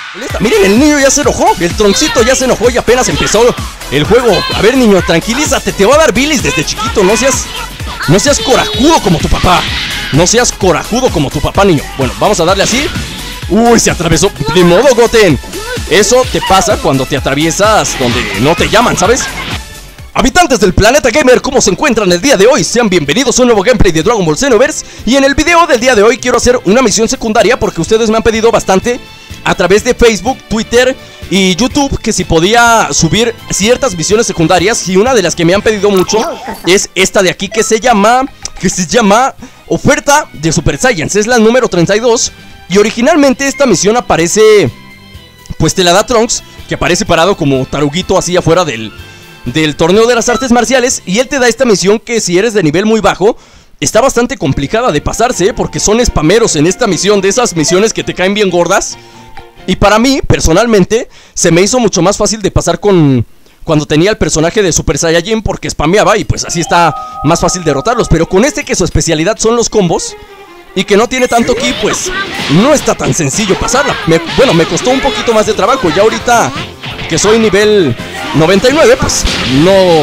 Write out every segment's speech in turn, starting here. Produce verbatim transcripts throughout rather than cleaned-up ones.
Miren, el niño ya se enojó. El troncito ya se enojó y apenas empezó el juego. A ver, niño, tranquilízate. Te va a dar bilis desde chiquito. No seas, no seas corajudo como tu papá. No seas corajudo como tu papá, niño. Bueno, vamos a darle así. Uy, se atravesó. De modo, Goten. Eso te pasa cuando te atraviesas donde no te llaman, ¿sabes? Habitantes del planeta gamer, ¿cómo se encuentran el día de hoy? Sean bienvenidos a un nuevo gameplay de Dragon Ball Xenoverse. Y en el video del día de hoy quiero hacer una misión secundaria porque ustedes me han pedido bastante a través de Facebook, Twitter y YouTube que si podía subir ciertas misiones secundarias. Y una de las que me han pedido mucho es esta de aquí que se llama Que se llama Oferta de Super Saiyans. Es la número treinta y dos. Y originalmente esta misión aparece, pues te la da Trunks, que aparece parado como taruguito así afuera del... del torneo de las artes marciales. Y él te da esta misión que si eres de nivel muy bajo está bastante complicada de pasarse, ¿eh? Porque son spameros en esta misión, de esas misiones que te caen bien gordas. Y para mí, personalmente, se me hizo mucho más fácil de pasar con... cuando tenía el personaje de Super Saiyajin, porque spameaba y pues así está más fácil derrotarlos. Pero con este que su especialidad son los combos y que no tiene tanto ki, pues no está tan sencillo pasarla. me, Bueno, me costó un poquito más de trabajo. Ya ahorita que soy nivel noventa y nueve, pues no,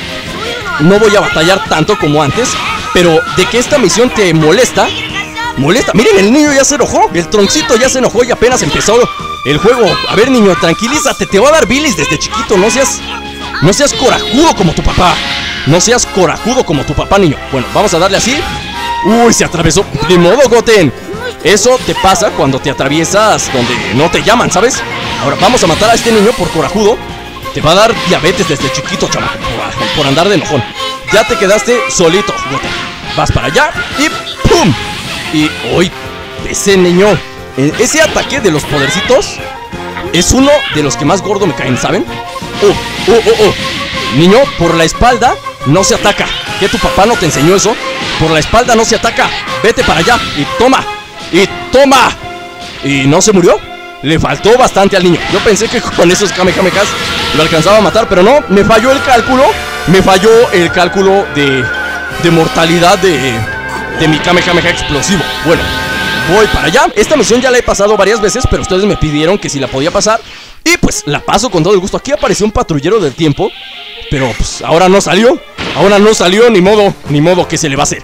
no voy a batallar tanto como antes. Pero de que esta misión te molesta, molesta. Miren, el niño ya se enojó. El troncito ya se enojó y apenas empezó el juego. A ver, niño, tranquilízate. Te va a dar bilis desde chiquito. No seas, no seas corajudo como tu papá. No seas corajudo como tu papá, niño. Bueno, vamos a darle así. Uy, se atravesó. De modo, Goten. Eso te pasa cuando te atraviesas donde no te llaman, ¿sabes? Ahora vamos a matar a este niño por corajudo. Te va a dar diabetes desde chiquito, chamaco, por, por andar de enojón. Ya te quedaste solito, Goten. Vas para allá y ¡pum! Y hoy, ese niño, ese ataque de los podercitos es uno de los que más gordo me caen, ¿saben? ¡Oh, oh, oh, oh! Niño, por la espalda no se ataca. ¿Qué, tu papá no te enseñó eso? Por la espalda no se ataca. Vete para allá y toma. Y toma. ¿Y no se murió? Le faltó bastante al niño. Yo pensé que con esos kamehamehas lo alcanzaba a matar, pero no, me falló el cálculo. Me falló el cálculo de, de mortalidad de, de mi kamehameha explosivo. Bueno, voy para allá. Esta misión ya la he pasado varias veces, pero ustedes me pidieron que si la podía pasar. Y pues la paso con todo el gusto. Aquí apareció un patrullero del tiempo, pero pues ahora no salió. Ahora no salió, ni modo, ni modo, ¿qué se le va a hacer?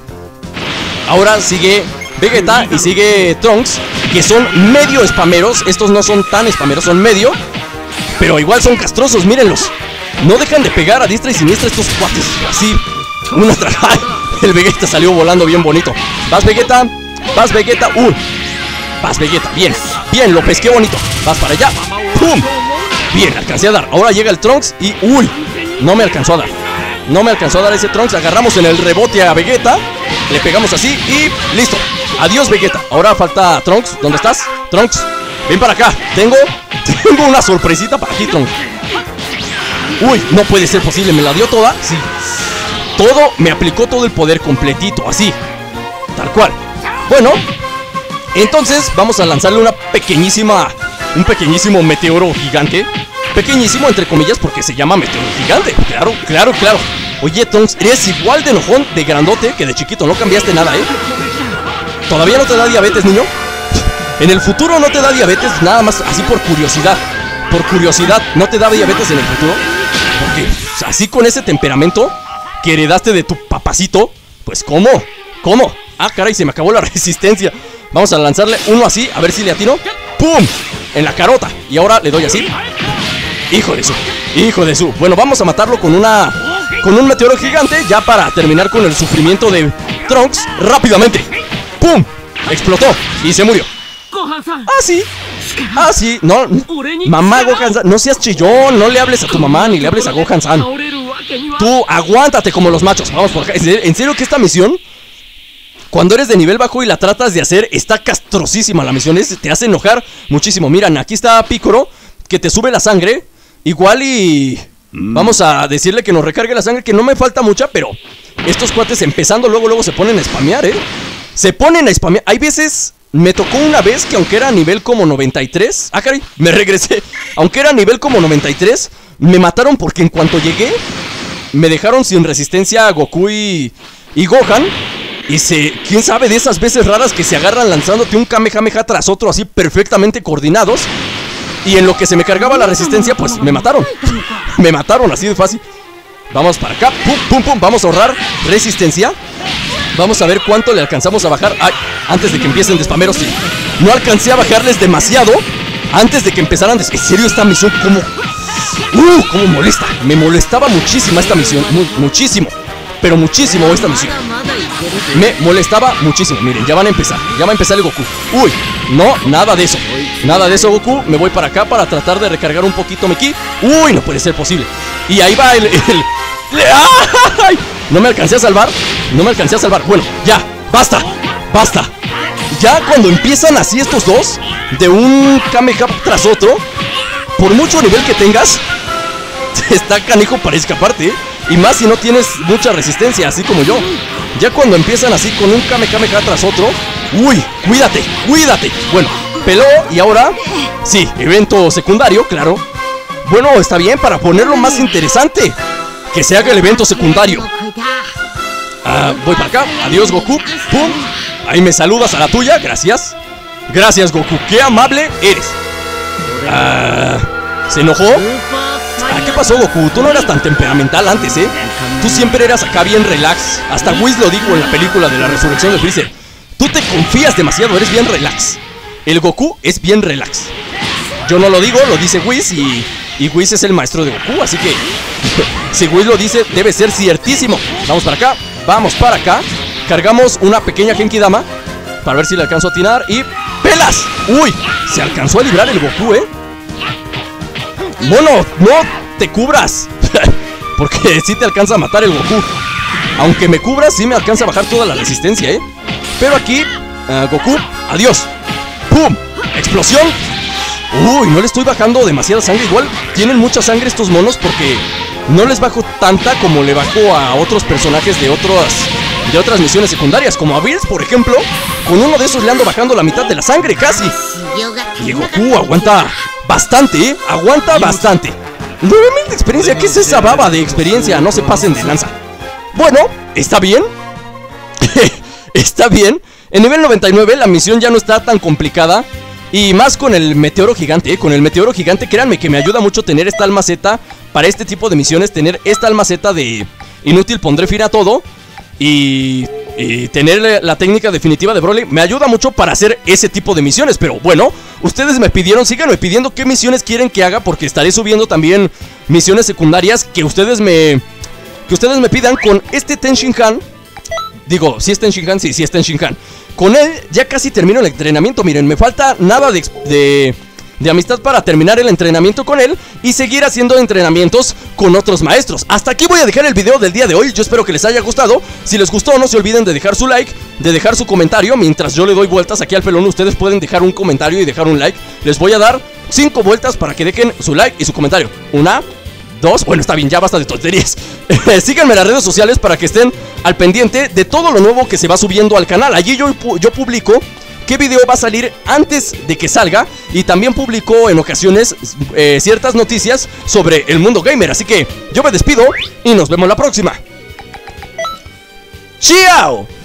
Ahora sigue Vegeta y sigue Trunks, que son medio spameros. Estos no son tan spameros, son medio, pero igual son castrosos, mírenlos. No dejan de pegar a diestra y siniestra estos cuates. Así, una traja. El Vegeta salió volando bien bonito. Vas, Vegeta, vas, Vegeta. Uh, vas, Vegeta, bien, bien, lo pesqué bonito. Vas para allá, pum. Bien, alcancé a dar. Ahora llega el Trunks y, uy, no me alcanzó a dar. No me alcanzó a dar ese Trunks. Agarramos en el rebote a Vegeta. Le pegamos así y listo. Adiós, Vegeta. Ahora falta Trunks. ¿Dónde estás? Trunks, ven para acá. Tengo, tengo una sorpresita para ti, Trunks. Uy, no puede ser posible. ¿Me la dio toda? Sí. Todo, me aplicó todo el poder completito. Así, tal cual. Bueno, entonces vamos a lanzarle una pequeñísima Un pequeñísimo meteoro gigante. Pequeñísimo entre comillas porque se llama meteoro gigante. Claro, claro, claro. Oye, Trunks, eres igual de enojón, de grandote que de chiquito. No cambiaste nada, ¿eh? ¿Todavía no te da diabetes, niño? En el futuro no te da diabetes, nada más así por curiosidad. Por curiosidad, ¿no te da diabetes en el futuro? Porque así con ese temperamento que heredaste de tu papacito, pues ¿cómo? ¿Cómo? Ah, caray, se me acabó la resistencia. Vamos a lanzarle uno así, a ver si le atino. ¡Pum! En la carota. Y ahora le doy así. Hijo de su, hijo de su. Bueno, vamos a matarlo con una Con un meteoro gigante, ya para terminar con el sufrimiento de Trunks rápidamente. ¡Pum! Explotó y se murió. Ah, sí. Ah, sí. No, mamá Gohan-san, no seas chillón. No le hables a tu mamá ni le hables a Gohan-san. Tú aguántate como los machos. Vamos por acá. En serio que esta misión, cuando eres de nivel bajo y la tratas de hacer, está castrosísima la misión. Es, te hace enojar muchísimo. Miran, aquí está Piccolo, que te sube la sangre. Igual y vamos a decirle que nos recargue la sangre, que no me falta mucha, pero estos cuates empezando luego luego se ponen a spamear, ¿eh? Se ponen a spamear. Hay veces, me tocó una vez que aunque era nivel como noventa y tres. Ah, caray, me regresé. Aunque era nivel como noventa y tres, me mataron porque en cuanto llegué me dejaron sin resistencia a Goku y, y Gohan. Y se, quién sabe de esas veces raras que se agarran lanzándote un Kamehameha tras otro así perfectamente coordinados. Y en lo que se me cargaba la resistencia, pues me mataron. Me mataron así de fácil. Vamos para acá, pum, pum, pum. Vamos a ahorrar resistencia. Vamos a ver cuánto le alcanzamos a bajar. Ay, antes de que empiecen de spameros, sí. No alcancé a bajarles demasiado antes de que empezaran de... En serio, esta misión como... Uh, cómo molesta. Me molestaba muchísimo esta misión. Mu muchísimo. Pero muchísimo esta misión. Me molestaba muchísimo. Miren, ya van a empezar. Ya va a empezar el Goku. Uy, no, nada de eso. Nada de eso, Goku. Me voy para acá para tratar de recargar un poquito mi ki. Uy, no puede ser posible. Y ahí va el... el... ¡Ay! No me alcancé a salvar. No me alcancé a salvar. Bueno, ya, basta. Basta. Ya cuando empiezan así estos dos, de un Kamehameha tras otro, por mucho nivel que tengas, está canijo para escaparte, ¿eh? Y más si no tienes mucha resistencia, así como yo. Ya cuando empiezan así con un Kamehameha tras otro, uy, cuídate, cuídate. Bueno, peló y ahora, sí, evento secundario, claro. Bueno, está bien, para ponerlo más interesante, que se haga el evento secundario. Ah, voy para acá, adiós Goku, pum. Ahí me saludas a la tuya, gracias. Gracias Goku, qué amable eres. Ah, ¿se enojó? Ah, ¿qué pasó Goku? Tú no eras tan temperamental antes, ¿eh? Tú siempre eras acá bien relax. Hasta Whis lo dijo en la película de la resurrección de Freezer. Tú te confías demasiado, eres bien relax. El Goku es bien relax. Yo no lo digo, lo dice Whis y... Y Whis es el maestro de Goku, así que... si Whis lo dice, debe ser ciertísimo. Vamos para acá, vamos para acá. Cargamos una pequeña Genkidama para ver si le alcanzo a atinar y... ¡pelas! ¡Uy! Se alcanzó a librar el Goku, ¿eh? Mono, no te cubras. Porque sí te alcanza a matar el Goku. Aunque me cubras, sí me alcanza a bajar toda la resistencia, ¿eh? Pero aquí, uh, Goku, adiós. ¡Pum! ¡Explosión! Uy, no le estoy bajando demasiada sangre. Igual tienen mucha sangre estos monos porque no les bajo tanta como le bajo a otros personajes de otras, de otras misiones secundarias. Como a Bills, por ejemplo. Con uno de esos le ando bajando la mitad de la sangre, casi. Y Goku aguanta bastante, ¿eh? Aguanta bastante. nueve mil de experiencia, ¿qué es esa baba de experiencia? No se pasen de lanza. Bueno, está bien. Está bien. En nivel noventa y nueve la misión ya no está tan complicada. Y más con el meteoro gigante, ¿eh? Con el meteoro gigante, créanme que me ayuda mucho tener esta almaceta para este tipo de misiones. Tener esta almaceta de inútil pondré fin a todo. Y... Y tener la técnica definitiva de Broly me ayuda mucho para hacer ese tipo de misiones. Pero bueno, ustedes me pidieron, síganme pidiendo qué misiones quieren que haga, porque estaré subiendo también misiones secundarias que ustedes me que ustedes me pidan con este Ten Shinhan. Digo, si es Ten Shinhan, sí, sí es Ten Shinhan. Con él ya casi termino el entrenamiento. Miren, me falta nada de... de de amistad para terminar el entrenamiento con él y seguir haciendo entrenamientos con otros maestros. Hasta aquí voy a dejar el video del día de hoy. Yo espero que les haya gustado. Si les gustó, no se olviden de dejar su like, de dejar su comentario. Mientras yo le doy vueltas aquí al pelón, ustedes pueden dejar un comentario y dejar un like. Les voy a dar cinco vueltas para que dejen su like y su comentario. Una, dos, bueno, está bien, ya basta de tonterías. Síganme en las redes sociales para que estén al pendiente de todo lo nuevo que se va subiendo al canal. Allí yo, yo publico qué video va a salir antes de que salga. Y también publico en ocasiones eh, ciertas noticias sobre el mundo gamer. Así que yo me despido y nos vemos la próxima. ¡Chao!